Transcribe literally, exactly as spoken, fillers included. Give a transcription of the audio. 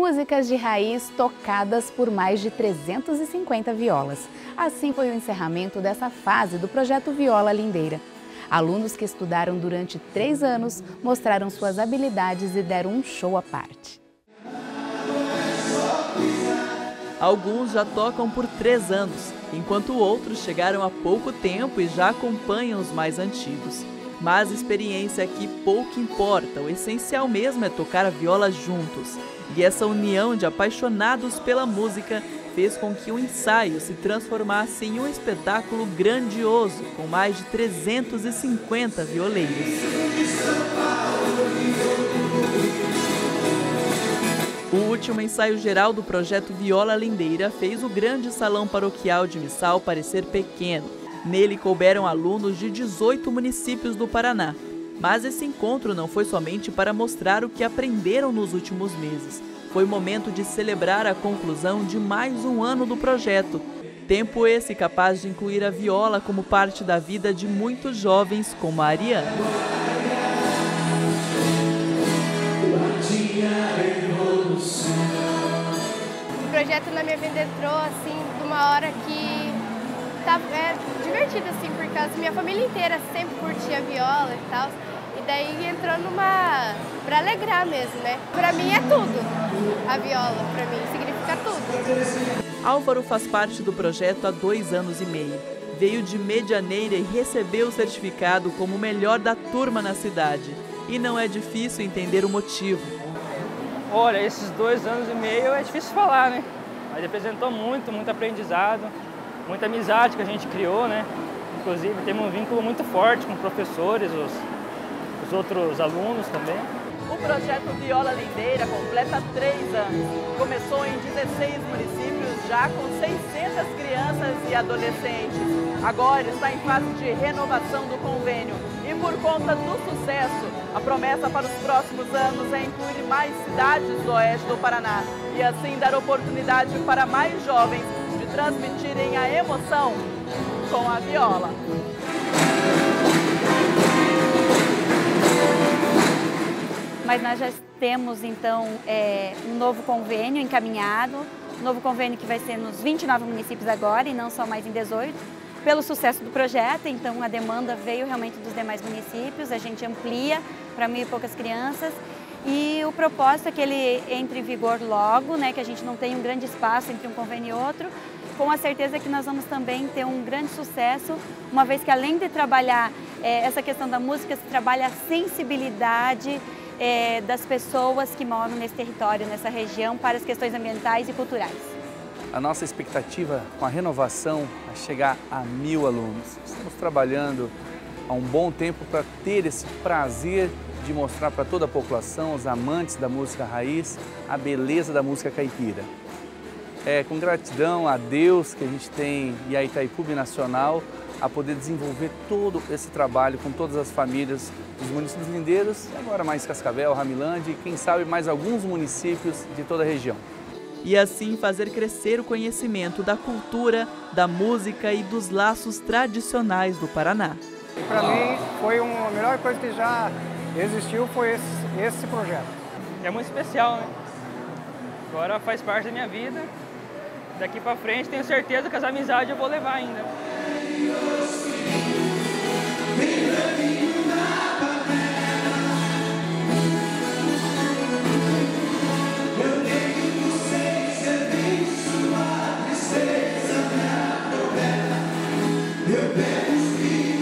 Músicas de raiz tocadas por mais de trezentas e cinquenta violas. Assim foi o encerramento dessa fase do Projeto Viola Lindeira. Alunos que estudaram durante três anos mostraram suas habilidades e deram um show à parte. Alguns já tocam por três anos, enquanto outros chegaram há pouco tempo e já acompanham os mais antigos. Mas experiência aqui pouco importa, o essencial mesmo é tocar a viola juntos. E essa união de apaixonados pela música fez com que o ensaio se transformasse em um espetáculo grandioso, com mais de trezentos e cinquenta violeiros. O último ensaio geral do Projeto Viola Lindeira fez o grande salão paroquial de Missal parecer pequeno. Nele couberam alunos de dezoito municípios do Paraná. Mas esse encontro não foi somente para mostrar o que aprenderam nos últimos meses. Foi momento de celebrar a conclusão de mais um ano do projeto. Tempo esse capaz de incluir a viola como parte da vida de muitos jovens como a Ariana. O projeto na minha vida entrou assim, de uma hora que tá, é divertido, assim, por causa minha família inteira sempre curtia viola e tal. E daí entrou numa... para alegrar mesmo, né? Pra mim é tudo. A viola, pra mim, significa tudo. Álvaro faz parte do projeto há dois anos e meio. Veio de Medianeira e recebeu o certificado como o melhor da turma na cidade. E não é difícil entender o motivo. Olha, esses dois anos e meio é difícil falar, né? Mas representou muito, muito aprendizado, muita amizade que a gente criou, né? Inclusive, temos um vínculo muito forte com professores, os, os outros alunos também. O projeto Viola Lindeira completa três anos. Começou em dezesseis municípios, já com seiscentas crianças e adolescentes. Agora está em fase de renovação do convênio. E por conta do sucesso, a promessa para os próximos anos é incluir mais cidades do oeste do Paraná. E assim dar oportunidade para mais jovens de transmitirem a emoção com a viola. Mas nós já temos, então, é, um novo convênio encaminhado, um novo convênio que vai ser nos vinte e nove municípios agora e não só mais em dezoito, pelo sucesso do projeto. Então a demanda veio realmente dos demais municípios, a gente amplia para mil e poucas crianças e o propósito é que ele entre em vigor logo, né, que a gente não tenha um grande espaço entre um convênio e outro, com a certeza que nós vamos também ter um grande sucesso, uma vez que além de trabalhar é, essa questão da música, se trabalha a sensibilidade É, das pessoas que moram nesse território, nessa região, para as questões ambientais e culturais. A nossa expectativa com a renovação é chegar a mil alunos. Estamos trabalhando há um bom tempo para ter esse prazer de mostrar para toda a população, os amantes da música raiz, a beleza da música caipira. É com gratidão a Deus que a gente tem e a Itaipu Nacional a poder desenvolver todo esse trabalho com todas as famílias dos municípios lindeiros, agora mais Cascavel, Ramilândia e quem sabe mais alguns municípios de toda a região. E assim fazer crescer o conhecimento da cultura, da música e dos laços tradicionais do Paraná. Para mim foi uma a melhor coisa que já existiu foi esse, esse projeto. É muito especial, né? Agora faz parte da minha vida. Daqui para frente tenho certeza que as amizades eu vou levar ainda. Eu pego os